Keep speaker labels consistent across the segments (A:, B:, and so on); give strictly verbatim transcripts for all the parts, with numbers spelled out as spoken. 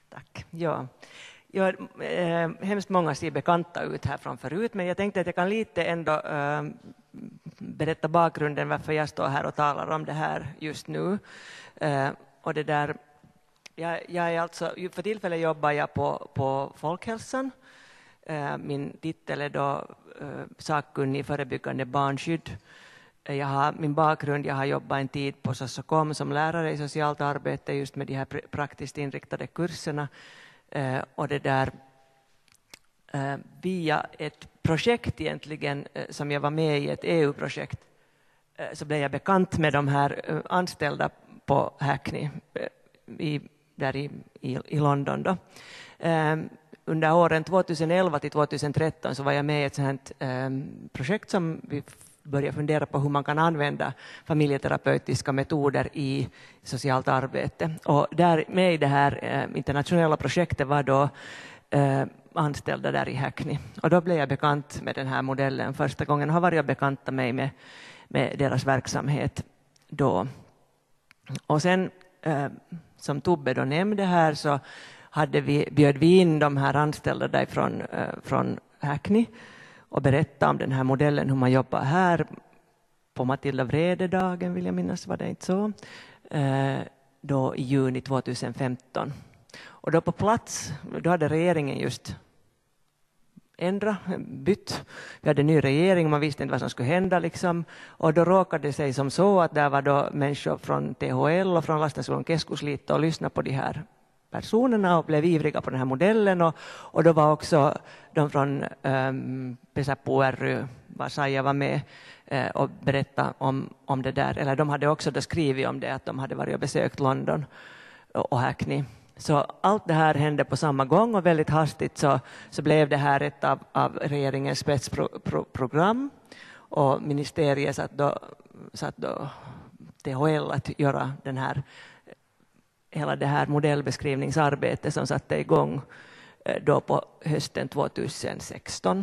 A: Tack. Ja. Ja, eh, hemskt många ser bekanta ut här från förut, men jag tänkte att jag kan lite ändå eh, berätta bakgrunden varför jag står här och talar om det här just nu. Eh, och det där, jag, jag är alltså, för tillfället jobbar jag på, på folkhälsan. Eh, min titel är då eh, sakkunnig förebyggande barnskydd. Eh, jag har min bakgrund, jag har jobbat en tid på Sossocom som lärare i socialt arbete just med de här pr- praktiskt inriktade kurserna. Uh, och det där uh, via ett projekt egentligen uh, som jag var med i, ett E U-projekt, uh, så blev jag bekant med de här uh, anställda på Hackney uh, i, där i, i, i London då. Uh, under åren tjugoelva till tjugotretton så var jag med i ett sådant uh, projekt som vi börja fundera på hur man kan använda familjeterapeutiska metoder i socialt arbete. Och där med i det här eh, internationella projektet var då eh, anställda där i Hackney. Och då blev jag bekant med den här modellen första gången. Har varit bekanta mig med, med deras verksamhet då. Och sen, eh, som Tobbe då nämnde här, så hade vi, bjöd vi in de här anställda därifrån eh, från Hackney och berätta om den här modellen, hur man jobbar här. På Matilda Vrede-dagen, vill jag minnas, var det inte så. Eh, då i juni tjugohundrafemton. Och då på plats, då hade regeringen just ändrat, bytt. Vi hade en ny regering, man visste inte vad som skulle hända liksom. Och då råkade det sig som så att där var då människor från T H L och från Lastensuojelun keskusliitto och lyssnade på de här personerna och blev ivriga på den här modellen. Och, och då var också de från um, Pesapo ry, Vasaja var med uh, och berättade om, om det där. Eller de hade också då skrivit om det, att de hade varit och besökt London och, och Hackney. Så allt det här hände på samma gång och väldigt hastigt så, så blev det här ett av, av regeringens spetsprogram. Och ministeriet satt då, satt då T H L att göra den här hela det här modellbeskrivningsarbetet som satte igång då på hösten tjugohundrasexton.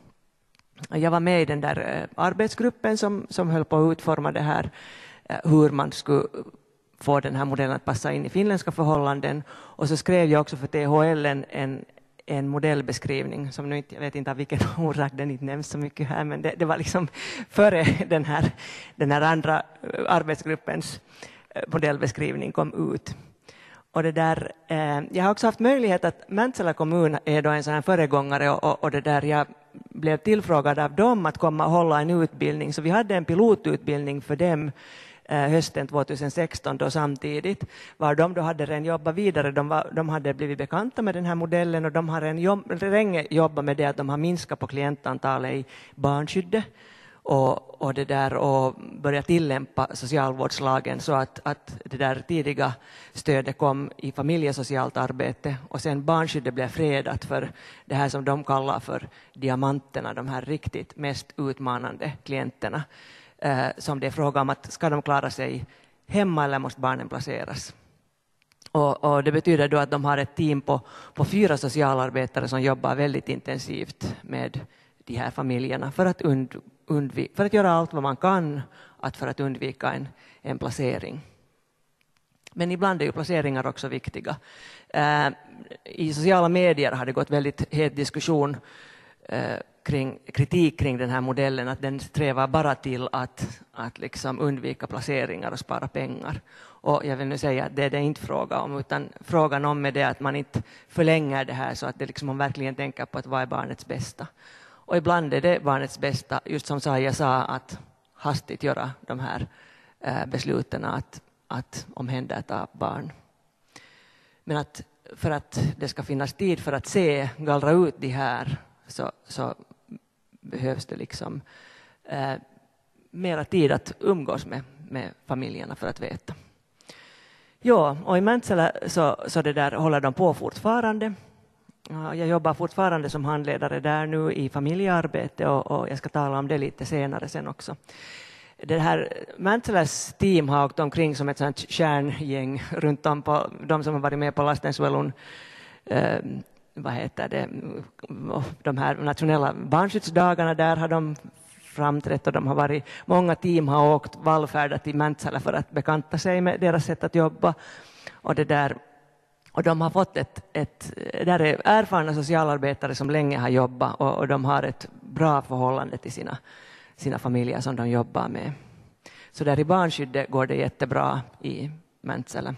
A: Jag var med i den där arbetsgruppen som, som höll på att utforma det här, hur man skulle få den här modellen att passa in i finländska förhållanden. Och så skrev jag också för T H L en, en, en modellbeskrivning som nu inte, jag vet inte av vilken orsak den inte nämns så mycket här, men det, det var liksom före den här, den här andra arbetsgruppens modellbeskrivning kom ut. Och det där, eh, jag har också haft möjlighet att Mäntsälä kommun är då en sån här föregångare och, och, och det där jag blev tillfrågad av dem att komma och hålla en utbildning. Så vi hade en pilotutbildning för dem eh, hösten tjugohundrasexton då samtidigt. Var de då hade redan jobbat vidare, de, var, de hade blivit bekanta med den här modellen och de har redan jobb, länge jobbat med det att de har minskat på klientantalet i barnskyddet. Och, och, det där, och börja tillämpa socialvårdslagen så att, att det där tidiga stödet kom i familjesocialt arbete och sen barnskyddet blev fredat för det här som de kallar för diamanterna, de här riktigt mest utmanande klienterna eh, som det är fråga om att ska de klara sig hemma eller måste barnen placeras. Och, och det betyder då att de har ett team på, på fyra socialarbetare som jobbar väldigt intensivt med de här familjerna för att undvika Undvik, för att göra allt vad man kan att för att undvika en, en placering. Men ibland är ju placeringar också viktiga. Eh, I sociala medier har det gått väldigt het diskussion eh, kring kritik kring den här modellen, att den strävar bara till att, att liksom undvika placeringar och spara pengar. Och jag vill nu säga att det är det inte fråga om, utan frågan om är det att man inte förlänger det här så att det liksom man verkligen tänker på att vad är barnets bästa. Och ibland är det barnets bästa, just som Saja sa, att hastigt göra de här eh, besluten att, att omhänderta barn. Men att för att det ska finnas tid för att se, gallra ut de här, så, så behövs det liksom eh, mera tid att umgås med, med familjerna för att veta. Ja, och i Mäntsälä så, så det där håller de på fortfarande. Jag jobbar fortfarande som handledare där nu i familjearbete och, och jag ska tala om det lite senare sen också. Det här Mäntsäläs team har åkt omkring som ett sånt kärngäng runt om på de som har varit med på Lastensuojelun, eh, vad heter det, de här nationella barnskyddsdagarna, där har de framträtt och de har varit, många team har åkt vallfärdat till Mäntsälä för att bekanta sig med deras sätt att jobba och det där. Och de har fått ett, ett där är erfarna socialarbetare som länge har jobbat och, och de har ett bra förhållande till sina, sina familjer som de jobbar med. Så där i barnskyddet går det jättebra i Mäntsälä.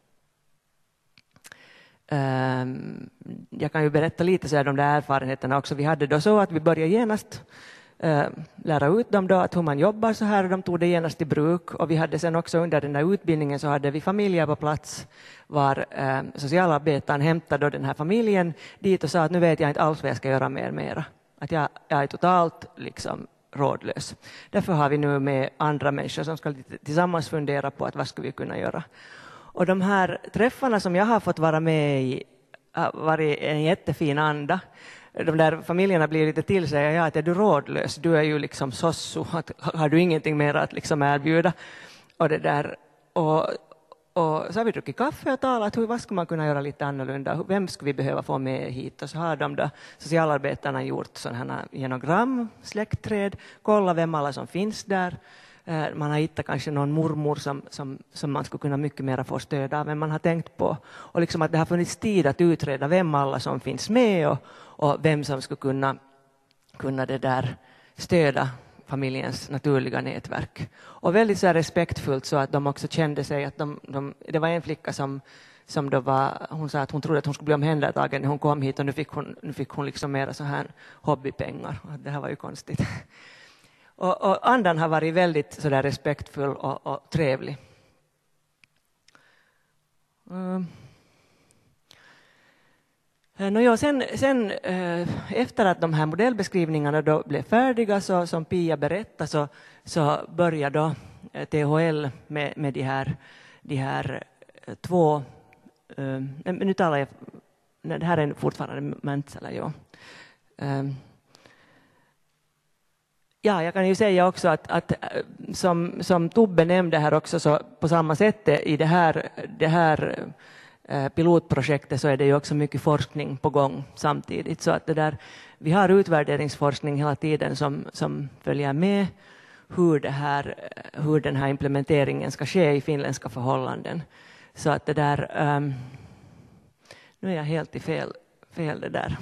A: Um, jag kan ju berätta lite så här om de där erfarenheterna också. Vi hade då så att vi började genast uh, lära ut dem då att hur man jobbar så här och de tog det genast i bruk. Och vi hade sen också under den där utbildningen så hade vi familjer på plats var uh, socialarbetaren hämtade då den här familjen dit och sa att nu vet jag inte alls vad jag ska göra mer mera. Att jag, jag är totalt liksom rådlös. Därför har vi nu med andra människor som ska tillsammans fundera på att vad ska vi kunna göra. Och de här träffarna som jag har fått vara med i har varit en jättefin anda. De där familjerna blir lite till sig, ja, att är du rådlös, du är ju liksom sosso, att har du ingenting mer att liksom erbjuda. Och det där, och, och så har vi druckit kaffe och talat, hur, vad ska man kunna göra lite annorlunda, vem ska vi behöva få med hit? Och så har de då, socialarbetarna gjort sådana här genogram, släktträd, kolla vem alla som finns där. Man har hittat kanske någon mormor som, som, som man skulle kunna mycket mer få stöd av än man har tänkt på. Och liksom att det har funnits tid att utreda vem alla som finns med och, och vem som skulle kunna, kunna det där stöda familjens naturliga nätverk. Och väldigt så här respektfullt så att de också kände sig att de, de, det var en flicka som, som då var, hon sa att hon trodde att hon skulle bli omhändertagen när hon kom hit och nu fick hon, nu fick hon liksom mera så här hobbypengar. Och det här var ju konstigt. Och, och andan har varit väldigt så där respektfull och, och trevlig. Mm. No, ja, sen sen eh, efter att de här modellbeskrivningarna då blev färdiga så som Pia berättade så, så började då T H L med, med de här, de här två, eh, nu talar jag, nej, det här är fortfarande Mäntsälä, ja. Eh, Ja, jag kan ju säga också att, att som, som Tobbe nämnde här också så på samma sätt i det här, det här eh, pilotprojektet så är det ju också mycket forskning på gång samtidigt. Så att det där, vi har utvärderingsforskning hela tiden som, som följer med hur, det här, hur den här implementeringen ska ske i finländska förhållanden. Så att det där, um, nu är jag helt i fel, fel det där.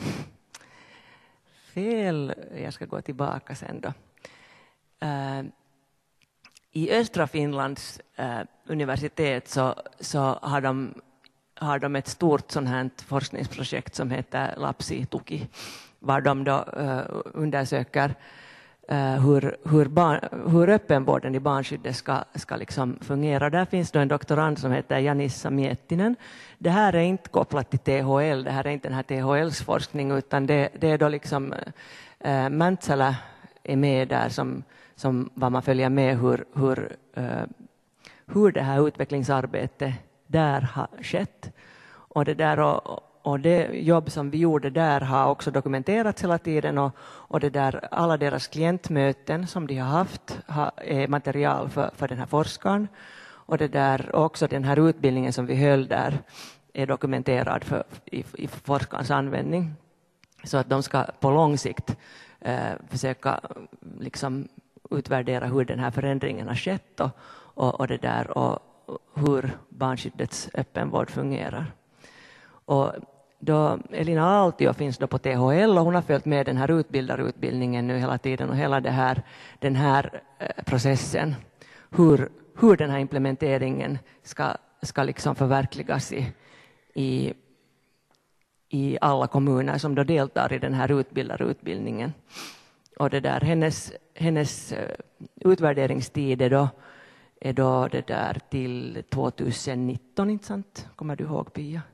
A: Fel, jag ska gå tillbaka sen då. Uh, I östra Finlands uh, universitet så, så har, de, har de ett stort sånt här forskningsprojekt som heter Lapsi Tuki, var de då uh, undersöker uh, hur, hur, barn, hur öppenvården i barnskyddet ska, ska liksom fungera. Där finns då en doktorand som heter Janissa Miettinen. Det här är inte kopplat till T H L, det här är inte den här T H L:s forskning utan det, det är då liksom uh, Mäntsälä är med där som som vad man följer med hur, hur, uh, hur det här utvecklingsarbetet där har skett. Och det, där och, och det jobb som vi gjorde där har också dokumenterats hela tiden och, och det där, alla deras klientmöten som de har haft har, är material för, för den här forskaren. Och det där, också den här utbildningen som vi höll där är dokumenterad för, i, i forskarens användning. Så att de ska på lång sikt uh, försöka liksom utvärdera hur den här förändringen har skett och, och, och, det där, och hur barnskyddets öppenvård fungerar. Och då Elina Aaltio finns då på T H L och hon har följt med den här utbildarutbildningen nu hela tiden och hela det här, den här eh, processen. Hur, hur den här implementeringen ska, ska liksom förverkligas i, i, i alla kommuner som då deltar i den här utbildarutbildningen. Och det där, hennes, hennes utvärderingstid är då, är då det där till tjugonitton, inte sant? Kommer du ihåg, Pia?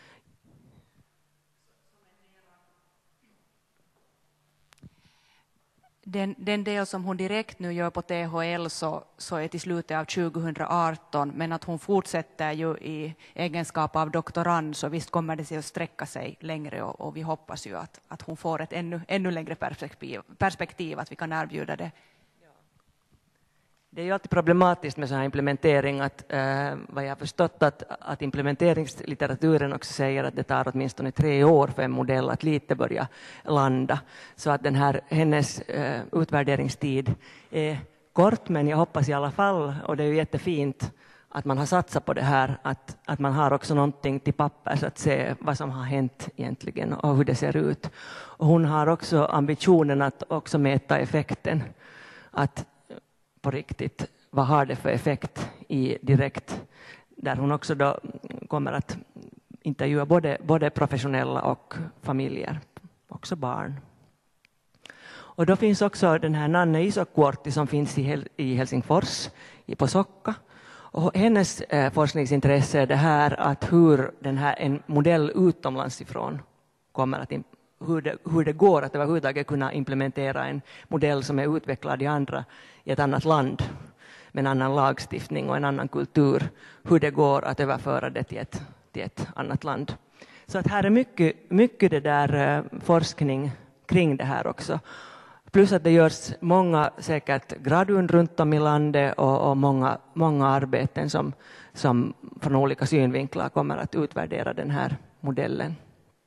B: Den, den del som hon direkt nu gör på T H L så, så är till slutet av tjugoarton, men att hon fortsätter ju i egenskap av doktorand, så visst kommer det sig att sträcka sig längre och, och vi hoppas ju att, att hon får ett ännu, ännu längre perspektiv, perspektiv, att vi kan erbjuda det.
A: Det är ju alltid problematiskt med sån här implementering att eh, vad jag har förstått att, att implementeringslitteraturen också säger att det tar åtminstone tre år för en modell att lite börja landa. Så att den här, hennes eh, utvärderingstid är kort, men jag hoppas i alla fall, och det är ju jättefint att man har satsat på det här, att, att man har också någonting till papper så att se vad som har hänt egentligen och hur det ser ut. Och hon har också ambitionen att också mäta effekten, att på riktigt, vad har det för effekt i direkt, där hon också då kommer att intervjua både, både professionella och familjer, också barn. Och då finns också den här Nanne Isokuortti som finns i, Hel- i Helsingfors, i på Sokka. Och hennes eh, forskningsintresse är det här att hur den här, en modell utomlands ifrån kommer att, hur det, hur det går att överhuvudtaget kunna implementera en modell som är utvecklad i, andra, i ett annat land med en annan lagstiftning och en annan kultur, hur det går att överföra det till ett, till ett annat land. Så att här är mycket, mycket det där eh, forskning kring det här också. Plus att det görs många säkert gradund runt om i landet och, och många, många arbeten som, som från olika synvinklar kommer att utvärdera den här modellen.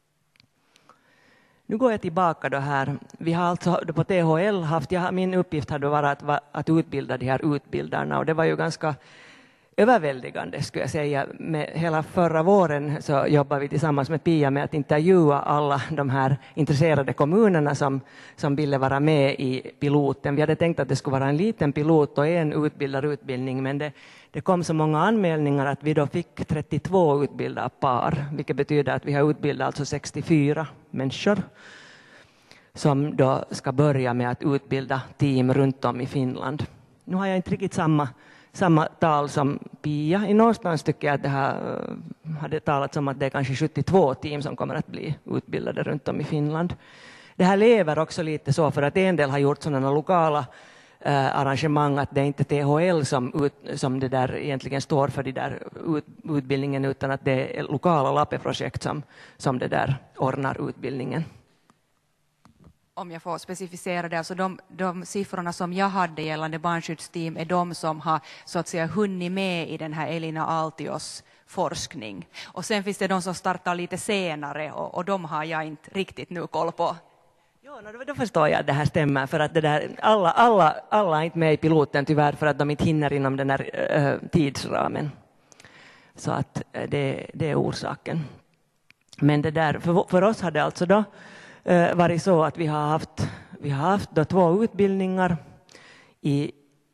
A: Nu går jag tillbaka då här. Vi har alltså på T H L haft, jag, min uppgift hade varit att, att utbilda de här utbildarna och det var ju ganska överväldigande skulle jag säga. Med hela förra våren så jobbade vi tillsammans med Pia med att intervjua alla de här intresserade kommunerna som, som ville vara med i piloten. Vi hade tänkt att det skulle vara en liten pilot och en utbildarutbildning, men det, det kom så många anmälningar att vi då fick trettiotvå utbildade par, vilket betyder att vi har utbildat alltså sextiofyra människor som då ska börja med att utbilda team runt om i Finland. Nu har jag inte riktigt samma samma tal som Pia. I någonstans tycker jag att det här hade talats om att det är kanske sjuttiotvå team som kommer att bli utbildade runt om i Finland. Det här lever också lite så för att en del har gjort sådana lokala eh, arrangemang att det är inte T H L som, ut, som det där egentligen står för de där ut, utbildningen utan att det är lokala LAPE-projekt som, som det där ordnar utbildningen.
B: Om jag får specificera det, alltså de, de siffrorna som jag hade gällande barnskyddsteam är de som har så att säga hunnit med i den här Elina Altios forskning. Och sen finns det de som startar lite senare och, och de har jag inte riktigt nu koll på.
A: Ja, då, då förstår jag att det här stämmer för att det där, alla, alla, alla är inte med i piloten tyvärr för att de inte hinner inom den här äh, tidsramen. Så att äh, det, det är orsaken. Men det där, för, för oss har det alltså då varit så att vi har haft, vi har haft då två utbildningar i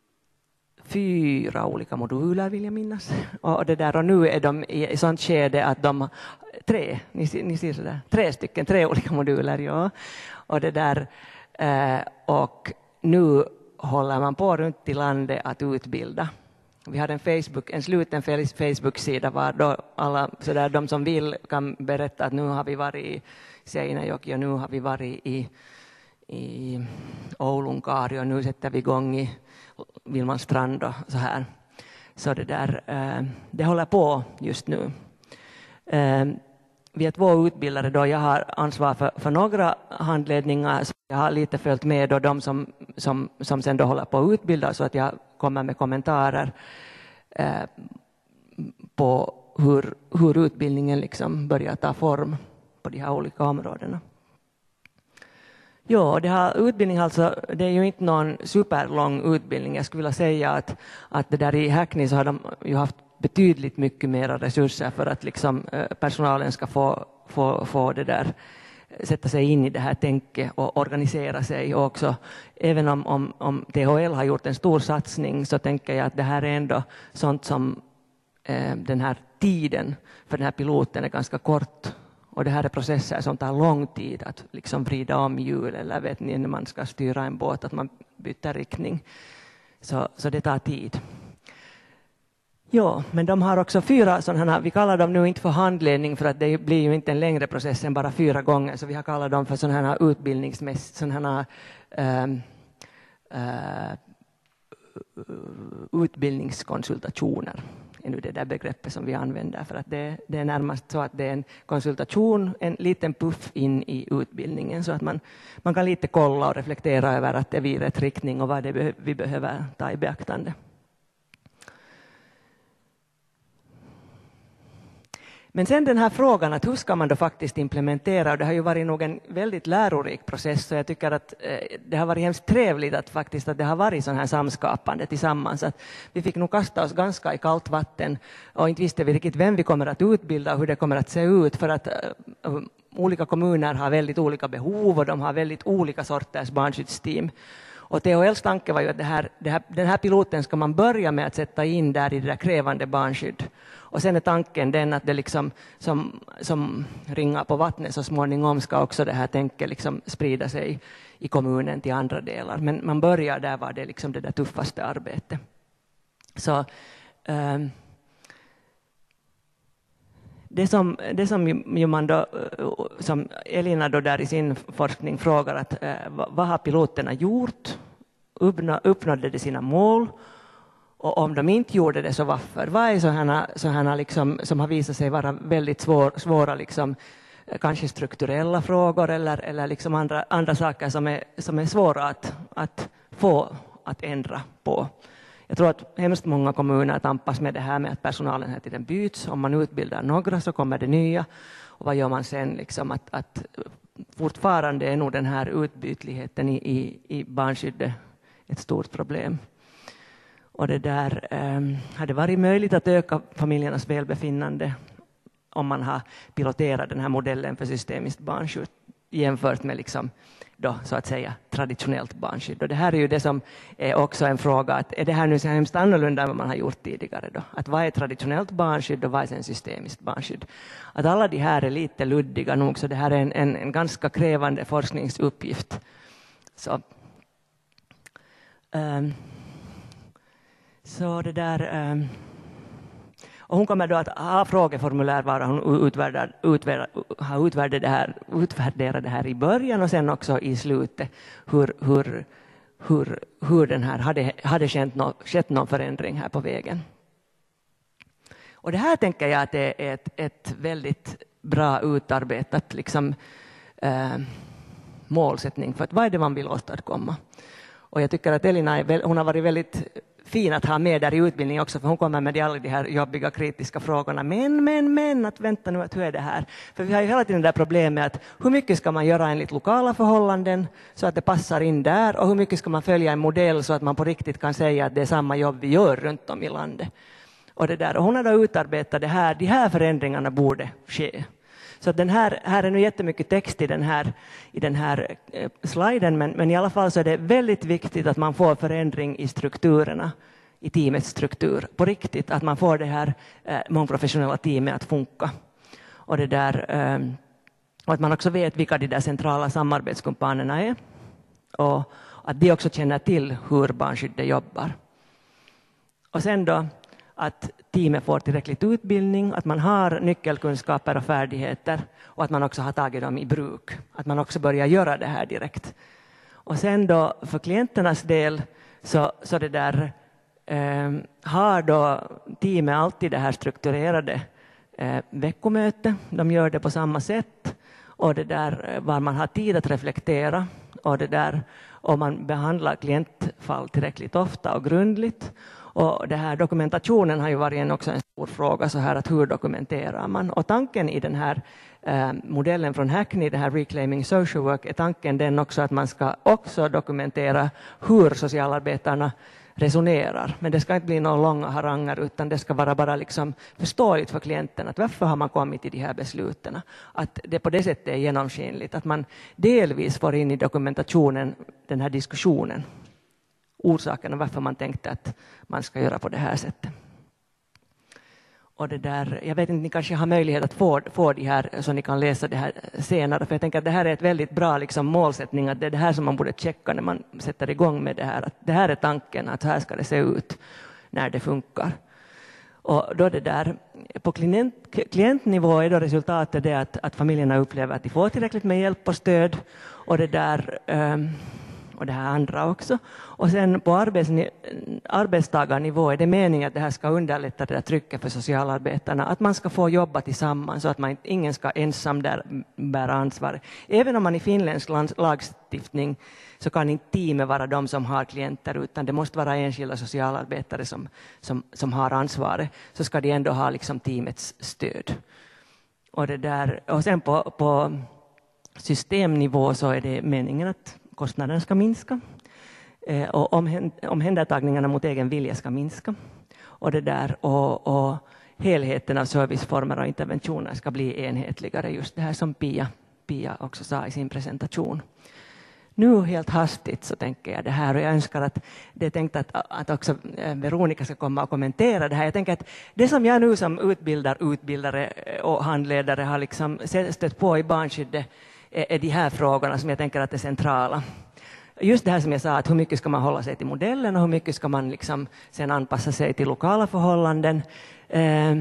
A: fyra olika moduler vill jag minnas. Och, det där, och nu är de i, i sånt skede att de tre, ni, ni ser så där, tre stycken, tre olika moduler, ja. Och det där, eh, och nu håller man på runt i landet att utbilda. Vi har en Facebook, en sluten Facebook-sida var då alla så där, de som vill kan berätta att nu har vi varit i Seinäjoki och nu har vi varit i, i Oulunkaari och nu sätter vi igång i Vilmanstrand och så här. Så det där, eh, det håller på just nu. Eh, vi är två utbildare då, jag har ansvar för, för några handledningar, så jag har lite följt med då de som, som, som sen då håller på att utbilda så att jag kommer med kommentarer eh, på hur, hur utbildningen liksom börjar ta form på de här olika områdena. Ja, det här utbildning alltså, det är ju inte någon superlång utbildning. Jag skulle vilja säga att, att det där i Hackney så har de ju haft betydligt mycket mer resurser för att liksom personalen ska få, få, få det där, sätta sig in i det här tänket och organisera sig. Och också, även om, om, om T H L har gjort en stor satsning så tänker jag att det här är ändå sånt som eh, den här tiden för den här piloten är ganska kort. Och det här är processer som tar lång tid att liksom vrida om hjul eller vet ni när man ska styra en båt att man byter riktning. Så, så det tar tid. Ja, men de har också fyra sådana, vi kallar dem nu inte för handledning för att det blir ju inte en längre process än bara fyra gånger, så vi har kallat dem för sådana här utbildningsmässigt, sådana här äh, äh, utbildningskonsultationer är nu det där begreppet som vi använder för att det, det är närmast så att det är en konsultation, en liten puff in i utbildningen så att man, man kan lite kolla och reflektera över att det är i rätt riktning och vad det be, vi behöver ta i beaktande. Men sen den här frågan att hur ska man då faktiskt implementera, och det har ju varit nog en väldigt lärorik process, så jag tycker att eh, det har varit hemskt trevligt att faktiskt att det har varit sån här samskapande tillsammans. Att vi fick nog kasta oss ganska i kallt vatten och inte visste vi riktigt vem vi kommer att utbilda och hur det kommer att se ut, för att eh, olika kommuner har väldigt olika behov och de har väldigt olika sorters barnskyddsteam. Och T H L:s tanke var ju att det här, det här, den här piloten ska man börja med att sätta in där i det där krävande barnskydd. Och sen är tanken den att det liksom som, som ringar på vattnet så småningom ska också det här tänket liksom sprida sig i kommunen till andra delar. Men man börjar där var det liksom det där tuffaste arbetet. Så um, det som, det som ju man då, som Elina då där i sin forskning frågar att eh, vad har piloterna gjort? Uppnå, uppnådde de sina mål? Och om de inte gjorde det, så varför? Vad är sådana, sådana liksom, som har visat sig vara väldigt svår, svåra, liksom, kanske strukturella frågor eller, eller liksom andra, andra saker som är, som är svåra att, att få att ändra på? Jag tror att hemskt många kommuner tampas med det här med att personalen här tiden byts. Om man utbildar några så kommer det nya. Och vad gör man sen? Liksom att, att fortfarande är nog den här utbytligheten i, i, i barnskyddet ett stort problem. Och det där eh, hade varit möjligt att öka familjernas välbefinnande om man har piloterat den här modellen för systemiskt barnskydd jämfört med liksom då, så att säga traditionellt barnskydd. Och det här är ju det som är också en fråga, att är det här nu så hemskt annorlunda än vad man har gjort tidigare då? Att vad är traditionellt barnskydd och vad är sen systemiskt barnskydd? Att alla de här är lite luddiga nog, så det här är en, en, en ganska krävande forskningsuppgift. Så, um, så det där... Um, Och hon kommer då att ha frågeformulär var hon utvärderar, utvärderar, har utvärderat det, här, utvärderat det här i början och sen också i slutet. Hur, hur, hur, hur den här hade, hade skett, no, skett någon förändring här på vägen. Och det här tänker jag att det är ett, ett väldigt bra utarbetat liksom, eh, målsättning för att vad är det man vill åstadkomma. Och jag tycker att Elina är, hon har varit väldigt fin att ha med där i utbildning också, för hon kommer med alla de här jobbiga kritiska frågorna. Men, men, men, att vänta nu, att hur är det här? För vi har ju hela tiden det där problemet att hur mycket ska man göra enligt lokala förhållanden så att det passar in där, och hur mycket ska man följa en modell så att man på riktigt kan säga att det är samma jobb vi gör runt om i landet. Och, det där. Och hon har då utarbetat det här, de här förändringarna borde ske. Så den här, här är nu jättemycket text i den här, i den här eh, sliden, men, men i alla fall så är det väldigt viktigt att man får förändring i strukturerna, i teamets struktur, på riktigt, att man får det här eh, mångprofessionella teamet att funka. Och, det där, eh, och att man också vet vilka de där centrala samarbetskumpanerna är, och att de också känner till hur barnskyddet jobbar. Och sen då att teamet får tillräckligt utbildning, att man har nyckelkunskaper och färdigheter och att man också har tagit dem i bruk. Att man också börjar göra det här direkt. Och sen då för klienternas del så, så det där, eh, har då teamet alltid det här strukturerade eh, veckomöte. De gör det på samma sätt, och det där var man har tid att reflektera, och det där om man behandlar klientfall tillräckligt ofta och grundligt. Och det här dokumentationen har ju varit en, också en stor fråga, så här att hur dokumenterar man? Och tanken i den här eh, modellen från Hackney, det här Reclaiming Social Work, är tanken den också att man ska också dokumentera hur socialarbetarna resonerar. Men det ska inte bli några långa haranger, utan det ska vara bara liksom förståeligt för klienten att varför har man kommit till de här besluten. Att det på det sättet är genomskinligt, att man delvis får in i dokumentationen den här diskussionen. Orsakerna varför man tänkte att man ska göra på det här sättet. Och det där, jag vet inte, ni kanske har möjlighet att få, få de här så ni kan läsa det här senare. För jag tänker att det här är ett väldigt bra liksom, målsättning. Att det är det här som man borde checka när man sätter igång med det här. Att det här är tanken, att här ska det se ut när det funkar. Och då det där, på klient, klientnivå är då resultatet det att, att familjerna upplever att de får tillräckligt med hjälp och stöd. Och det där... Um, och det här andra också. Och sen på arbets, arbetstagarnivå är det meningen att det här ska underlätta det där trycket för socialarbetarna. Att man ska få jobba tillsammans så att man, ingen ska ensam där bära ansvar. Även om man i finländsk lagstiftning så kan inte teamet vara de som har klienter, utan det måste vara enskilda socialarbetare som, som, som har ansvaret. Så ska de ändå ha liksom teamets stöd. Och, det där, och sen på, på systemnivå så är det meningen att kostnaderna ska minska. Eh, och omhändertagningarna mot egen vilja ska minska. Och, det där, och, och helheten av serviceformer och interventioner ska bli enhetligare. Just det här som Pia, Pia också sa i sin presentation. Nu helt hastigt så tänker jag det här, och jag önskar att det är tänkt att, att också Veronica ska komma och kommentera det här. Jag tänker att det som jag nu som utbildar, utbildare och handledare har liksom stött på i barnskyddet är, är de här frågorna som jag tänker att är centrala. Just det här som jag sa, att hur mycket ska man hålla sig till modellen och hur mycket ska man liksom sen anpassa sig till lokala förhållanden. Eh,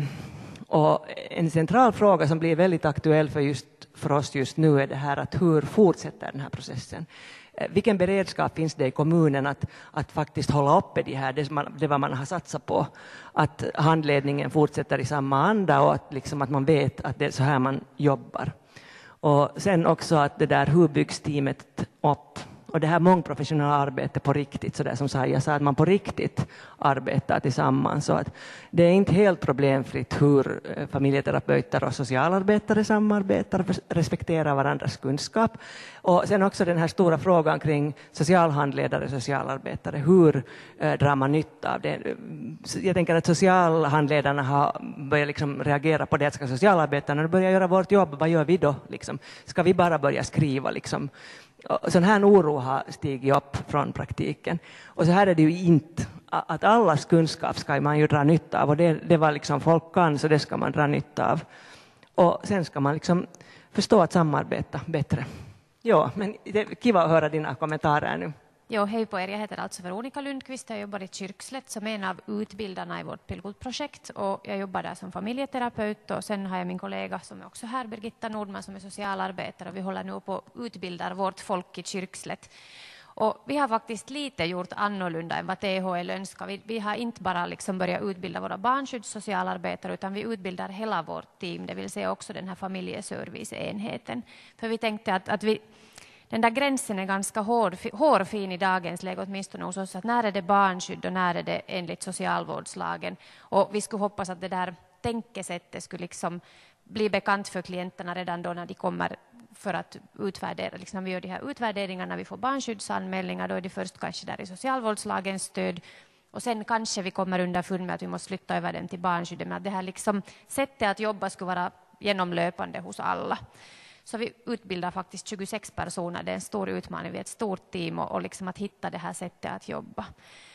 A: och en central fråga som blir väldigt aktuell för just för oss just nu är det här att hur fortsätter den här processen? Vilken beredskap finns det i kommunen att, att faktiskt hålla uppe det här, det, man, det vad man har satsat på? Att handledningen fortsätter i samma anda och att, liksom, att man vet att det är så här man jobbar. Och sen också att det där, hur byggs teamet upp? Och det här mångprofessionella arbetet på riktigt, så där som Saja sa, att man på riktigt arbetar tillsammans. Så att det är inte helt problemfritt hur familjeterapeuter och socialarbetare samarbetar och respekterar varandras kunskap. Och sen också den här stora frågan kring socialhandledare och socialarbetare. Hur eh, drar man nytta av det? Jag tänker att socialhandledarna har börjat liksom reagera på det, att ska socialarbetarna börja göra vårt jobb, vad gör vi då? Liksom? Ska vi bara börja skriva liksom? Sån här oro har stigit upp från praktiken. Och så här är det ju inte. Att allas kunskap ska man ju dra nytta av. Och det, det var liksom folk kan, så det ska man dra nytta av. Och sen ska man liksom förstå att samarbeta bättre. Ja, men det är kiva att höra dina kommentarer nu.
C: Jo, hej på er. Jag heter alltså Veronica Lundqvist. Jag jobbar i Kyrkslätt som en av utbildarna i vårt pilotprojekt. Och jag jobbar där som familjeterapeut. Och sen har jag min kollega som är också här, Birgitta Nordman, som är socialarbetare. Och vi håller nu på att utbilda vårt folk i Kyrkslätt. Och vi har faktiskt lite gjort annorlunda än vad T H L önskar. Vi, vi har inte bara liksom börjat utbilda våra barnskyddssocialarbetare, utan vi utbildar hela vårt team. Det vill säga också den här familjeserviceenheten. För vi tänkte att, att vi... Den där gränsen är ganska hård, hårfin i dagens läge, åtminstone hos oss, att när är det barnskydd och när är det enligt socialvårdslagen. Och vi skulle hoppas att det där tänkesättet skulle liksom bli bekant för klienterna redan då när de kommer för att utvärdera. Liksom när vi gör de här utvärderingarna, när vi får barnskyddsanmälningar, då är det först kanske där i socialvårdslagens stöd. Och sen kanske vi kommer underfund med att vi måste flytta över den till barnskyddet. Men att det här liksom sättet att jobba skulle vara genomlöpande hos alla. Så vi utbildar faktiskt tjugosex personer. Det är en stor utmaning. Vi är ett stort team och, och liksom att hitta det här sättet att jobba.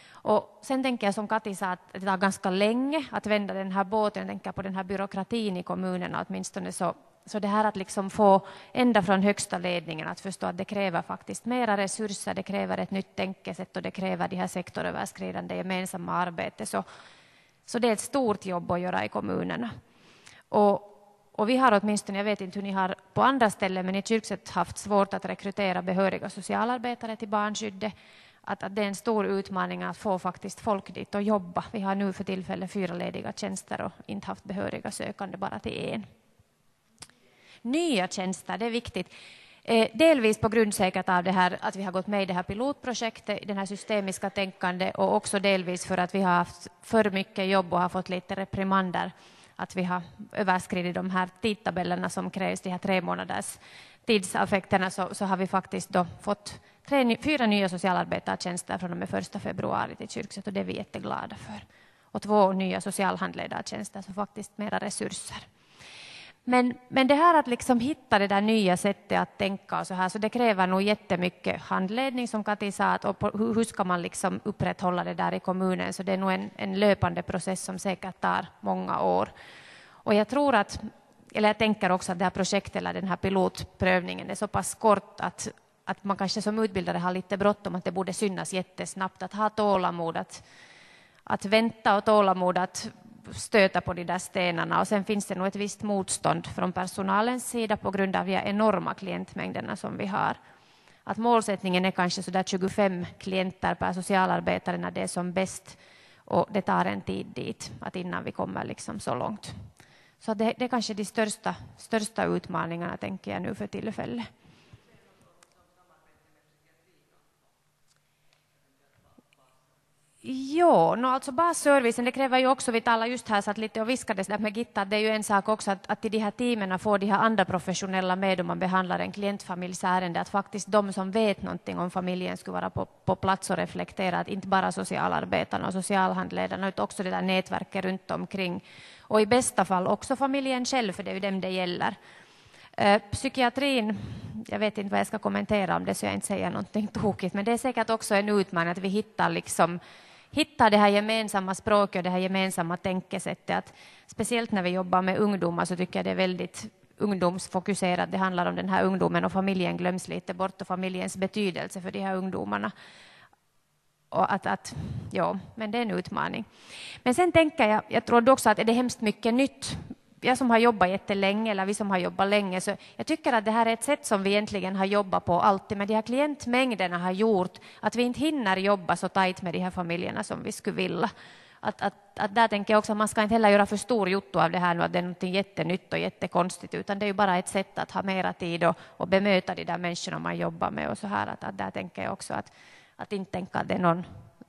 C: Och sen tänker jag som Kati sa att det tar ganska länge att vända den här båten. Jag tänker på den här byråkratin i kommunerna åtminstone. Så, så det här att liksom få ända från högsta ledningen att förstå att det kräver faktiskt mera resurser. Det kräver ett nytt tänkesätt och det kräver det här sektoröverskridande gemensamma arbetet. Så, så det är ett stort jobb att göra i kommunerna. Och Och vi har åtminstone, jag vet inte hur ni har på andra ställen, men i Kyrkslätt haft svårt att rekrytera behöriga socialarbetare till barnskyddet. Att, att det är en stor utmaning att få faktiskt folk dit och jobba. Vi har nu för tillfället fyra lediga tjänster och inte haft behöriga sökande bara till en. Nya tjänster, det är viktigt. Eh, delvis på grund säkert av det här att vi har gått med i det här pilotprojektet, den här systemiska tänkande, och också delvis för att vi har haft för mycket jobb och har fått lite reprimander. Att vi har överskridit de här tidtabellerna som krävs, de här tre månaders tidsaffekterna, så, så har vi faktiskt då fått tre, fyra nya socialarbetartjänster från och med första februari till Kyrkslätt, och det är vi jätteglada för. Och två nya socialhandledartjänster, så faktiskt mera resurser. Men, men det här att liksom hitta det där nya sättet att tänka och så här, så det kräver nog jättemycket handledning som Kati sa, att, och på, hur, hur ska man liksom upprätthålla det där i kommunen, så det är nog en, en löpande process som säkert tar många år. Och jag tror att, eller jag tänker också att det här projektet eller den här pilotprövningen är så pass kort att, att man kanske som utbildare har lite bråttom, att det borde synas jättesnabbt, att ha tålamod, att, att vänta och tålamod, att stöta på de där stenarna, och sen finns det nog ett visst motstånd från personalens sida på grund av de enorma klientmängderna som vi har. Att målsättningen är kanske så där tjugofem klienter per socialarbetare när det är som bäst, och det tar en tid dit att innan vi kommer liksom så långt. Så det, det är kanske de största, största utmaningarna, tänker jag nu för tillfället. Jo, no alltså basservicen, det kräver ju också, vi talar just här så att lite och viskades där med Gitta, att det är ju en sak också att, att i de här teamen får de här andra professionella med om man behandlar en klientfamiljs ärende, att faktiskt de som vet någonting om familjen skulle vara på, på plats och reflektera, att inte bara socialarbetarna och socialhandledarna utan också det där nätverket runt omkring och i bästa fall också familjen själv, för det är ju dem det gäller. Eh, psykiatrin, jag vet inte vad jag ska kommentera om det så jag inte säger någonting tokigt, men det är säkert också en utmaning att vi hittar liksom hitta det här gemensamma språket och det här gemensamma tänkesättet. Att speciellt när vi jobbar med ungdomar så tycker jag det är väldigt ungdomsfokuserat. Det handlar om den här ungdomen och familjen glöms lite bort och familjens betydelse för de här ungdomarna. Och att, att, ja, men det är en utmaning. Men sen tänker jag, jag tror också att det är hemskt mycket nytt. Jag som har jobbat jättelänge eller vi som har jobbat länge, så jag tycker att det här är ett sätt som vi egentligen har jobbat på alltid, men de här klientmängderna har gjort att vi inte hinner jobba så tajt med de här familjerna som vi skulle vilja. Att, att, att där tänker jag också att man ska inte heller göra för stor jotto av det här nu, att det är något jättenytt och jättekonstigt, utan det är ju bara ett sätt att ha mera tid och, och bemöta de där människorna man jobbar med och så här. Att, att där tänker jag också att, att inte tänka att det är någon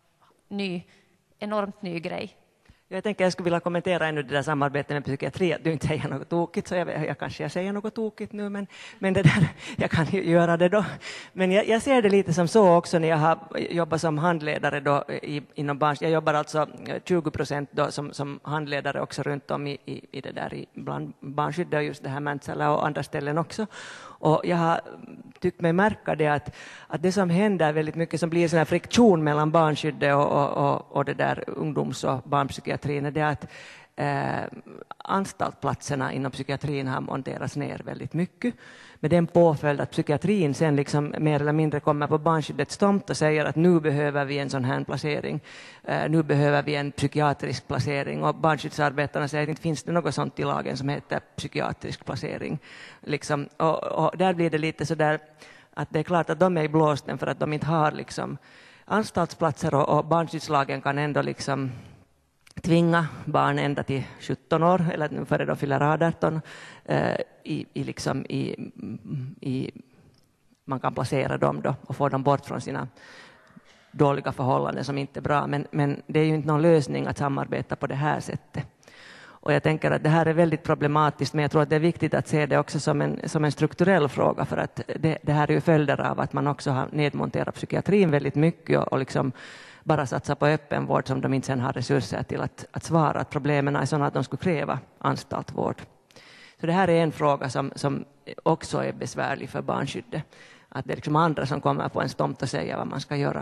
C: ny, enormt ny grej.
A: Jag tänker jag skulle vilja kommentera ännu det där samarbetet med psykiatri, att du inte säger något tokigt, så jag, jag kanske jag säger något tokigt nu, men, men det där, jag kan ju göra det då. Men jag, jag ser det lite som så också när jag har jobbat som handledare då i, inom barns, jag jobbar alltså tjugo procent då som, som handledare också runt om i, i, i det där i, bland barnskyddet och just det här Mäntsälä och andra ställen också. Och jag har tyckt mig märka det att, att det som händer väldigt mycket som blir en sån här friktion mellan barnskyddet och, och, och, och det där ungdoms- och barnpsykiatrin är det att eh, anstaltplatserna inom psykiatrin har monterats ner väldigt mycket. Med den påföljd att psykiatrin sen liksom mer eller mindre kommer på barnskyddets tomt och säger att nu behöver vi en sån här placering. Eh, nu behöver vi en psykiatrisk placering. Och barnskyddsarbetarna säger att inte finns det något sånt i lagen som heter psykiatrisk placering. Liksom, och, och där blir det lite så där att det är klart att de är i blåsten för att de inte har liksom anstaltsplatser och, och barnskyddslagen kan ändå liksom tvinga barn ända till sjutton år, eller nu före de fyller arton, eh, i, i liksom i, i, man kan placera dem då och få dem bort från sina dåliga förhållanden som inte är bra. Men, men det är ju inte någon lösning att samarbeta på det här sättet. Och jag tänker att det här är väldigt problematiskt, men jag tror att det är viktigt att se det också som en, som en strukturell fråga, för att det, det här är ju följder av att man också har nedmonterat psykiatrin väldigt mycket och, och liksom bara satsa på öppenvård som de inte sen har resurser till att, att svara att problemen är sådana att de skulle kräva anstaltvård. Så det här är en fråga som, som också är besvärlig för barnskyddet. Att det är liksom andra som kommer på en stomt och säger vad man ska göra.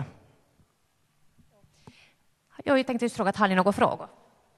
C: Jag tänkte just fråga, att har ni några frågor?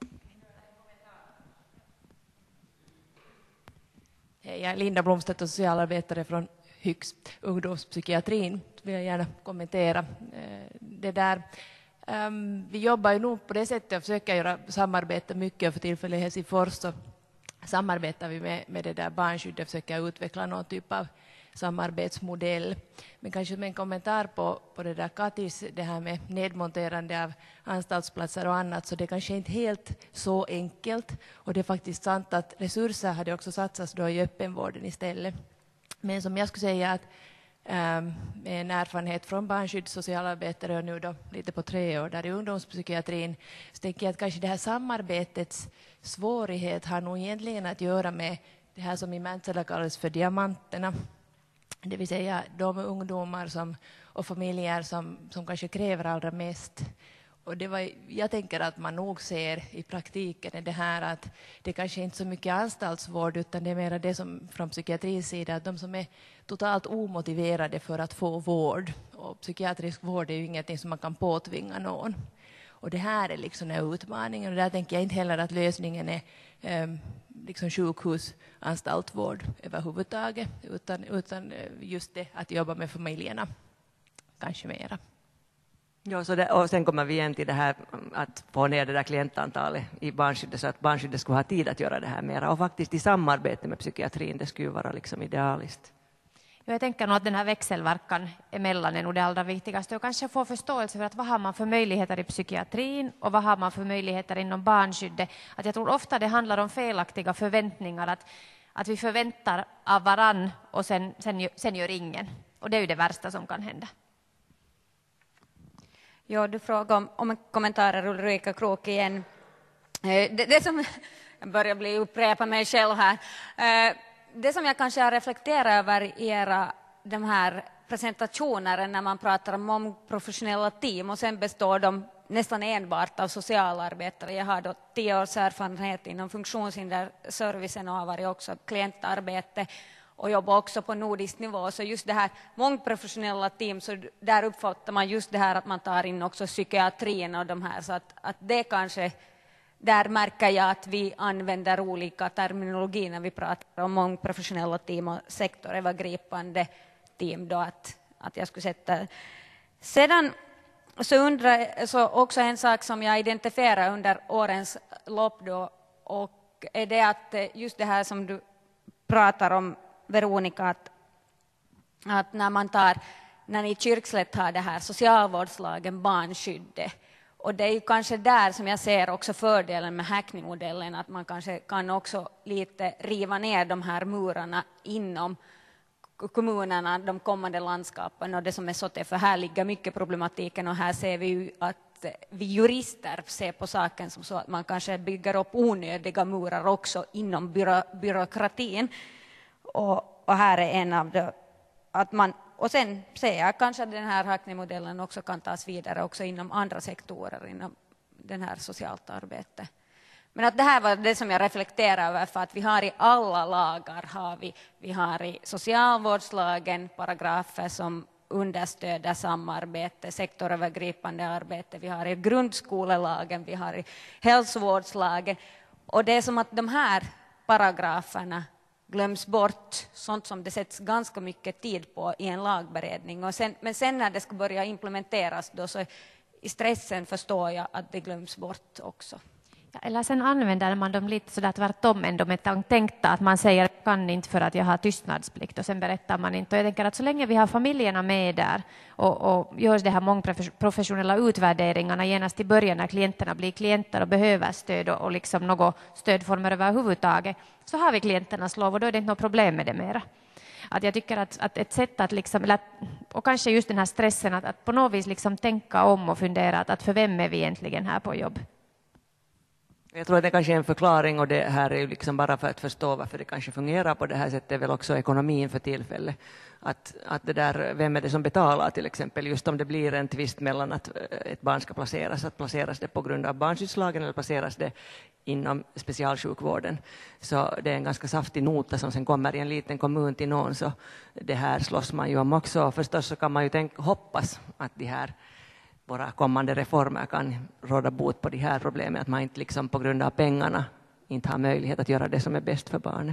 D: Jag är Linda Blomstedt och socialarbetare från Hyks ungdomspsykiatrin. Vill jag gärna kommentera det där. Um, vi jobbar ju nog på det sättet och försöker göra samarbete mycket. För tillfället i Helsingfors så samarbetar vi med, med det där barnskyddet och försöker utveckla någon typ av samarbetsmodell. Men kanske med en kommentar på, på det där Katis, det här med nedmonterande av anstaltsplatser och annat, så det kanske inte helt så enkelt. Och det är faktiskt sant att resurser hade också satsats då i öppenvården istället. Men som jag skulle säga att Um, med en erfarenhet från barnskydd, socialarbetare och nu då lite på tre år där i ungdomspsykiatrin, så tänker jag att kanske det här samarbetets svårighet har nog egentligen att göra med det här som i Mäntsälä kallas för diamanterna. Det vill säga de ungdomar som, och familjer som, som kanske kräver allra mest. Och det var, jag tänker att man nog ser i praktiken är det här att det kanske inte är så mycket anstaltsvård, utan det är mer det som från psykiatrins sida, att de som är totalt omotiverade för att få vård. Och psykiatrisk vård är ju ingenting som man kan påtvinga någon. Och det här är liksom en utmaning, och där tänker jag inte heller att lösningen är um, liksom sjukhusanstaltvård överhuvudtaget, utan, utan just det att jobba med familjerna kanske mera.
A: Ja, så det, och sen kommer vi igen till det här att få ner det där klientantalet i barnskyddet så att barnskyddet skulle ha tid att göra det här mera. Och faktiskt i samarbete med psykiatrin, det skulle vara liksom idealiskt.
C: Jag tänker nog att den här växelverkan emellan är nog det allra viktigaste och kanske få förståelse för att vad har man för möjligheter i psykiatrin och vad har man för möjligheter inom barnskyddet. Att jag tror ofta det handlar om felaktiga förväntningar, att, att vi förväntar av varann och sen, sen, sen gör ingen. Och det är ju det värsta som kan hända.
E: Ja, du frågar om, om en kommentar, Ulrika Krook igen. Eh, det, det som, jag börjar bli upprepa mig själv här. Eh, det som jag kanske har reflekterat över i era de här presentationer när man pratar om mångprofessionella team, och sen består de nästan enbart av socialarbetare. Jag har då tio års erfarenhet inom funktionshinderservicen och har varit också klientarbete och jobbar också på nordisk nivå. Så just det här mångprofessionella team, så där uppfattar man just det här att man tar in också psykiatrin och de här. Så att, att det kanske, där märker jag att vi använder olika terminologi när vi pratar om mångprofessionella team och sektorövergripande team. Då att, att jag skulle sätta. Sedan så undrar så också en sak som jag identifierar under årens lopp då, och är det att just det här som du pratar om, Veronica, att, att när man tar, när ni i Kyrkslätt har det här socialvårdslagen, barnskyddet, och det är ju kanske där som jag ser också fördelen med Hackney-modellen, att man kanske kan också lite riva ner de här murarna inom kommunerna, de kommande landskapen, och det som är så det, för här ligger mycket problematiken, och här ser vi ju att vi jurister ser på saken som så att man kanske bygger upp onödiga murar också inom byro, byråkratin, och, och här är en av det att man, och sen ser jag kanske att den här Hackney-modellen också kan tas vidare också inom andra sektorer inom den här socialt arbete. Men att det här var det som jag reflekterar över, för att vi har i alla lagar, har vi, vi har i socialvårdslagen paragrafer som understöder samarbete, sektorövergripande arbete, vi har i grundskolelagen, vi har i hälsovårdslagen, och det är som att de här paragraferna glöms bort, sånt som det sätts ganska mycket tid på i en lagberedning, och sen, men sen när det ska börja implementeras då, så i stressen förstår jag att det glöms bort också.
C: Ja, eller sen använder man dem lite sådär tvärtom ändå med tänkta att man säger jag kan inte för att jag har tystnadsplikt, och sen berättar man inte. Och jag tänker att så länge vi har familjerna med där och, och görs det här mångprofessionella utvärderingarna genast i början när klienterna blir klienter och behöver stöd och, och liksom något stödformer överhuvudtaget, så har vi klienternas lov, och då är det inte något problem med det mera. Att jag tycker att, att ett sätt att liksom, eller, och kanske just den här stressen att, att på något vis liksom tänka om och fundera att, att för vem är vi egentligen här på jobb?
A: Jag tror att det kanske är en förklaring, och det här är ju liksom bara för att förstå varför det kanske fungerar på det här sättet, är väl också ekonomin för tillfället. Att, att det där, vem är det som betalar till exempel, just om det blir en tvist mellan att ett barn ska placeras, att placeras det på grund av barnskyddslagen eller placeras det inom specialsjukvården. Så det är en ganska saftig nota som sen kommer i en liten kommun till någon, så det här slåss man ju om också. Förstås så kan man ju tänka, hoppas att de här våra kommande reformer kan råda bot på de här problemen, att man inte liksom på grund av pengarna inte har möjlighet att göra det som är bäst för barnet.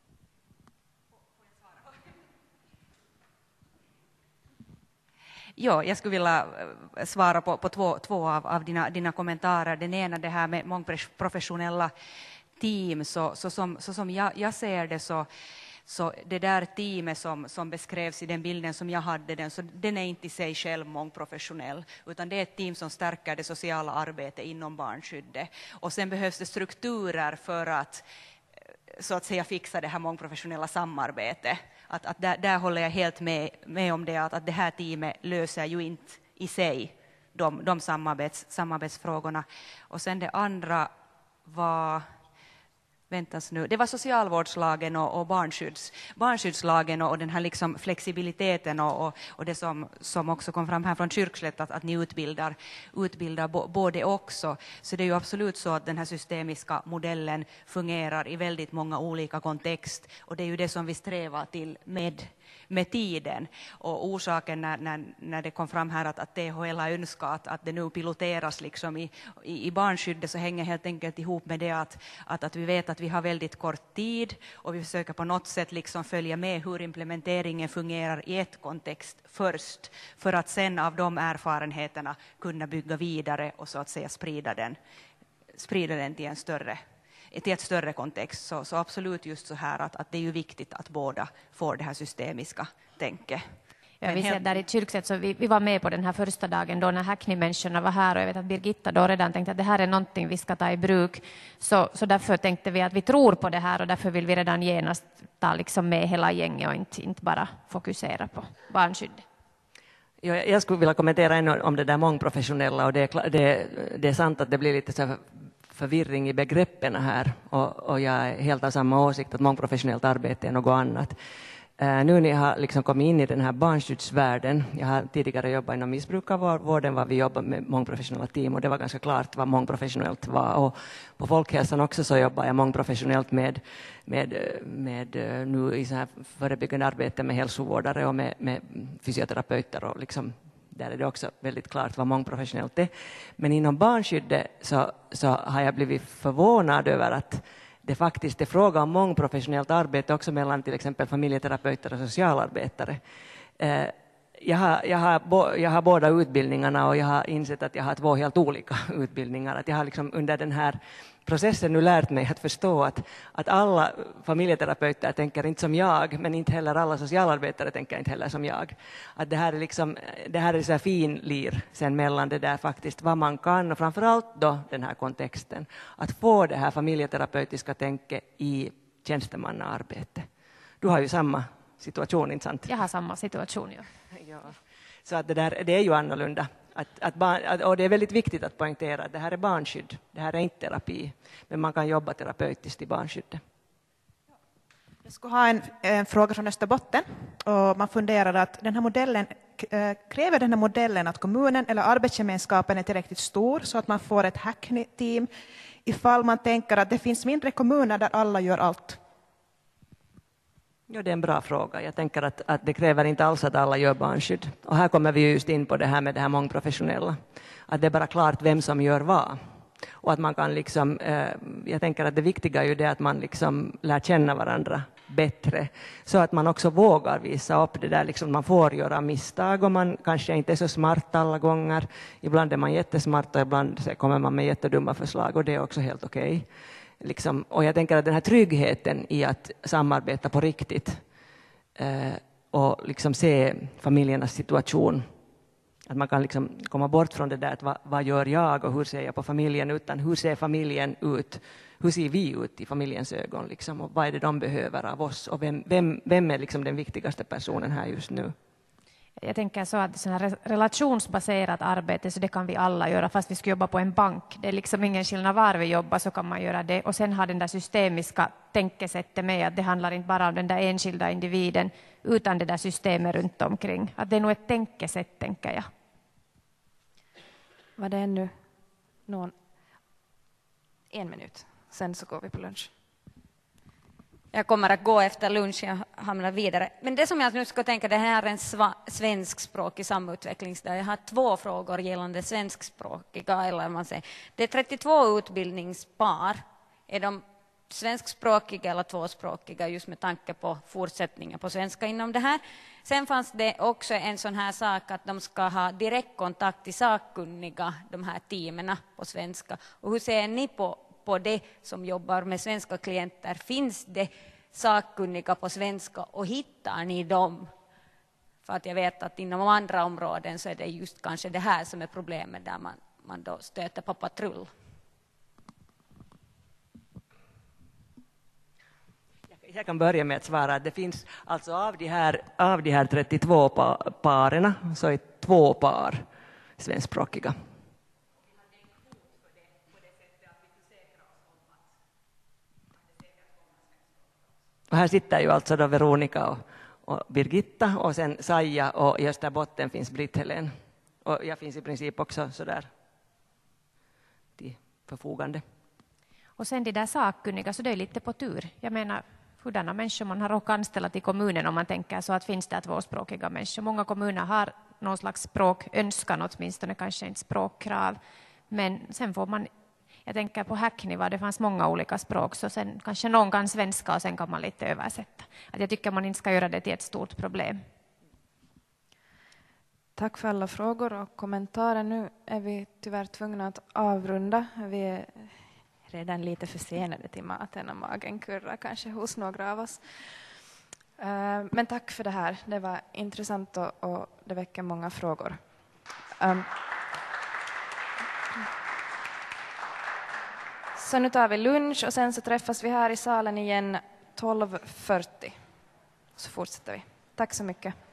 B: Ja, jag skulle vilja svara på, på två, två av, av dina, dina kommentarer. Den ena, det här med mångprofessionella team, så, så som, så som jag, jag ser det, så Så det där teamet som, som beskrevs i den bilden som jag hade, den, så den är inte i sig själv mångprofessionell, utan det är ett team som stärker det sociala arbetet inom barnskyddet. Och sen behövs det strukturer för att så att säga fixa det här mångprofessionella samarbetet. Att, att där, där håller jag helt med, med om det, att, att det här teamet löser ju inte i sig de, de samarbets, samarbetsfrågorna. Och sen det andra var... Väntas nu. Det var socialvårdslagen och, och barnskydds, barnskyddslagen och, och den här liksom flexibiliteten och, och, och det som, som också kom fram här från Kyrkslätt, att, att ni utbildar, utbildar bo, både också. Så det är ju absolut så att den här systemiska modellen fungerar i väldigt många olika kontext, och det är ju det som vi strävar till med med tiden. Och orsaken när, när, när det kom fram här att, att T H L har önskat att, att det nu piloteras liksom i, i, i barnskyddet, så hänger helt enkelt ihop med det att, att, att vi vet att vi har väldigt kort tid, och vi försöker på något sätt liksom följa med hur implementeringen fungerar i ett kontext först, för att sen av de erfarenheterna kunna bygga vidare och så att säga sprida den, sprida den till en större till ett större kontext. Så, så absolut just så här att, att det är ju viktigt att båda får det här systemiska tänket.
C: Ja, vi ser där i Kyrkslätt, så vi, vi var med på den här första dagen då när Hackney-människorna var här, och jag vet att Birgitta då redan tänkte att det här är någonting vi ska ta i bruk. Så, så därför tänkte vi att vi tror på det här, och därför vill vi redan genast ta liksom med hela gänget och inte, inte bara fokusera på barnskyddet.
A: Jag, jag skulle vilja kommentera ännu om det där mångprofessionella, och det är, det, det är sant att det blir lite så förvirring i begreppen här, och, och jag är helt av samma åsikt att mångprofessionellt arbete är något annat. Uh, nu när jag har liksom kommit in i den här barnskyddsvärlden, jag har tidigare jobbat inom missbrukarvården, var vi jobbar med mångprofessionella team, och det var ganska klart vad mångprofessionellt var. Och på folkhälsan också så jobbar jag mångprofessionellt med, med, med nu i så här förebyggande arbete med hälsovårdare och med, med fysioterapeuter, och liksom, där är det också väldigt klart vad mångprofessionellt är. Men inom barnskyddet så, så har jag blivit förvånad över att det faktiskt är fråga om mångprofessionellt arbete också mellan till exempel familjeterapeuter och socialarbetare. Eh, jag, har, jag, har bo, jag har båda utbildningarna, och jag har insett att jag har två helt olika utbildningar. Att jag har liksom under den här processen nu lärt mig att förstå att, att alla familjeterapeuter tänker inte som jag, men inte heller alla socialarbetare tänker inte heller som jag. Att det här är liksom, det här är så här fin lir sen mellan det där faktiskt vad man kan, och framförallt då den här kontexten. Att få det här familjeterapeutiska tänket i tjänstemannaarbete. Du har ju samma situation, inte sant?
C: Jag har samma situation, ja.
A: Ja. Så att det, där, det är ju annorlunda. Att, att barn, att, och det är väldigt viktigt att poängtera att det här är barnskydd. Det här är inte terapi. Men man kan jobba terapeutiskt i barnskyddet.
F: Jag skulle ha en, en fråga från Österbotten. Och man funderar att den här modellen, kräver den här modellen att kommunen eller arbetsgemenskapen är tillräckligt stor så att man får ett hackney-team ifall man tänker att det finns mindre kommuner där alla gör allt?
A: Ja, det är en bra fråga. Jag tänker att, att det kräver inte alls att alla gör barnskydd. Och här kommer vi just in på det här med det här mångprofessionella. Att det är bara klart vem som gör vad. Och att man kan liksom, eh, jag tänker att det viktiga är ju det att man liksom lär känna varandra bättre. Så att man också vågar visa upp det där, liksom man får göra misstag, och man kanske inte är så smart alla gånger. Ibland är man jättesmart och ibland kommer man med jättedumma förslag, och det är också helt okej. Okay. Liksom, och jag tänker att den här tryggheten i att samarbeta på riktigt eh, och liksom se familjernas situation, att man kan liksom komma bort från det där att vad, vad gör jag och hur ser jag på familjen, utan hur ser familjen ut, hur ser vi ut i familjens ögon liksom, och vad är det de behöver av oss, och vem, vem, vem är liksom den viktigaste personen här just nu.
C: Jag tänker så att sån här relationsbaserat arbete, så det kan vi alla göra fast vi ska jobba på en bank. Det är liksom ingen skillnad var vi jobbar, så kan man göra det. Och sen har den där systemiska tänkesättet med att det handlar inte bara om den där enskilda individen utan det där systemet runt omkring. Att det är nog ett tänkesätt, tänker jag.
D: Var det ännu någon? En minut, sen så går vi på lunch.
E: Jag kommer att gå efter lunch, jag hamnar vidare. Men det som jag nu ska tänka, det här är en sva- svenskspråkig samutvecklingsdag. Jag har två frågor gällande svenskspråkiga, eller man säger. Det är trettiotvå utbildningspar. Är de svenskspråkiga eller tvåspråkiga, just med tanke på fortsättningen på svenska inom det här? Sen fanns det också en sån här sak att de ska ha direktkontakt till sakkunniga, de här teamen på svenska. Och hur ser ni på på det som jobbar med svenska klienter? Finns det sakkunniga på svenska och hittar ni dem? För att jag vet att inom andra områden så är det just kanske det här som är problemet, där man, man då stöter på patrull.
A: Jag kan börja med att svara att det finns alltså av de här, av de här trettiotvå pa- parerna så är två par svenskspråkiga. Och här sitter ju alltså då Veronica och, och Birgitta, och sen Saja, och i Österbotten finns Britt-Helen. Och jag finns i princip också så där till förfogande.
C: Och sen de där sakkunniga, så det är lite på tur. Jag menar, hurdana människor man har råkat anställa till kommunen, om man tänker så att finns det tvåspråkiga människor. Många kommuner har någon slags språkönskan, åtminstone kanske inte språkkrav. Men sen får man, jag tänker på Hackney var det fanns många olika språk, så sen kanske någon kan svenska och sen kan man lite översätta. Att jag tycker man inte ska göra det till ett stort problem.
D: Tack för alla frågor och kommentarer. Nu är vi tyvärr tvungna att avrunda. Vi är redan lite försenade till maten och magen kurrar kanske hos några av oss. Men tack för det här. Det var intressant och, och det väcker många frågor. Um, så nu tar vi lunch och sen så träffas vi här i salen igen tolv fyrtio. Så fortsätter vi. Tack så mycket.